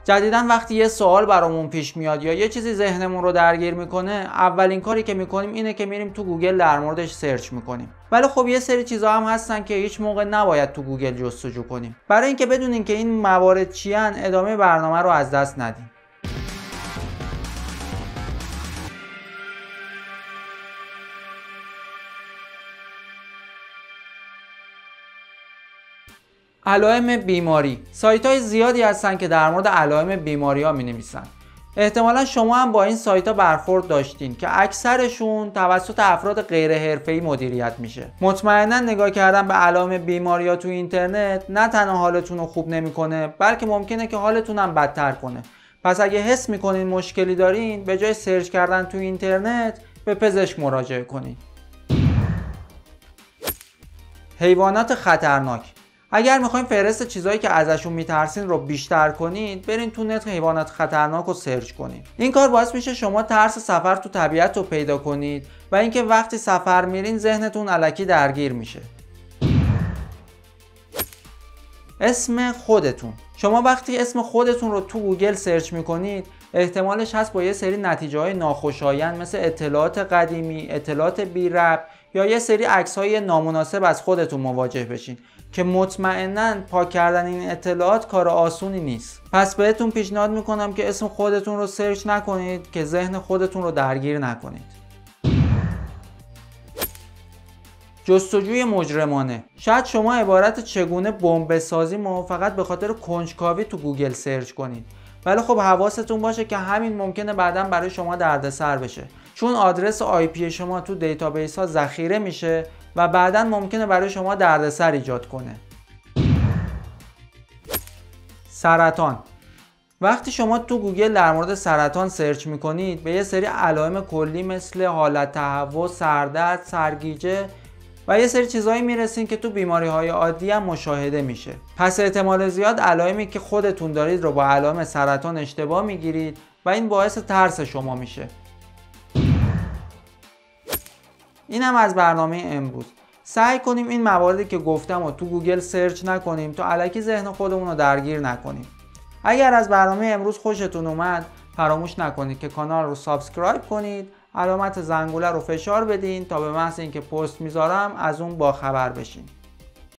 جدیداً وقتی یه سوال برامون پیش میاد یا یه چیزی ذهنمون رو درگیر میکنه، اولین کاری که میکنیم اینه که میریم تو گوگل در موردش سرچ میکنیم. ولی خب یه سری چیزا هم هستن که هیچ موقع نباید تو گوگل جستجو کنیم. برای اینکه بدونین که این موارد چیان، ادامه برنامه رو از دست ندین. علائم بیماری. سایت‌های زیادی هستن که در مورد علائم بیماری‌ها می‌نویسن. احتمالا شما هم با این سایت‌ها برخورد داشتین که اکثرشون توسط افراد غیر حرفه‌ای مدیریت میشه. مطمئنا نگاه کردن به علائم بیماری‌ها تو اینترنت نه تنها حالتون رو خوب نمی‌کنه، بلکه ممکنه که حالتون هم بدتر کنه. پس اگه حس می‌کنین مشکلی دارین، به جای سرچ کردن تو اینترنت به پزشک مراجعه کنین. حیوانات خطرناک. اگر میخواین فهرست چیزایی که ازشون میترسین رو بیشتر کنید، برین تو نت حیوانات خطرناک رو سرچ کنید. این کار باعث میشه شما ترس سفر تو طبیعت رو پیدا کنید و اینکه وقتی سفر میرین ذهنتون الکی درگیر میشه. اسم خودتون. شما وقتی اسم خودتون رو تو گوگل سرچ میکنید، احتمالش هست با یه سری نتیجه‌های ناخوشایند مثل اطلاعات قدیمی، اطلاعات بی ربط یا یه سری عکس‌های نامناسب از خودتون مواجه بشین که مطمئناً پاک کردن این اطلاعات کار آسونی نیست. پس بهتون پیشنهاد میکنم که اسم خودتون رو سرچ نکنید که ذهن خودتون رو درگیر نکنید. جستجوی مجرمانه. شاید شما عبارت چگونه بمب بسازیم فقط به خاطر کنجکاوی تو گوگل سرچ کنید، ولی خب حواستون باشه که همین ممکنه بعداً برای شما دردسر بشه، چون آدرس IP شما تو دیتابیس ها ذخیره میشه و بعداً ممکنه برای شما دردسر ایجاد کنه. سرطان. وقتی شما تو گوگل در مورد سرطان سرچ میکنید، به یه سری علائم کلی مثل حالت تهوع، سردرد، سرگیجه و یه سری چیزایی میرسین که تو بیماری‌های عادی هم مشاهده میشه. پس احتمال زیاد علائمی که خودتون دارید رو با علائم سرطان اشتباه میگیرید و این باعث ترس شما میشه. اینم از برنامه امروز. سعی کنیم این مواردی که گفتم رو تو گوگل سرچ نکنیم تا الکی ذهن خودمون رو درگیر نکنیم. اگر از برنامه امروز خوشتون اومد، فراموش نکنید که کانال رو سابسکرایب کنید، علامت زنگوله رو فشار بدین تا به محض اینکه پست میذارم از اون باخبر بشین.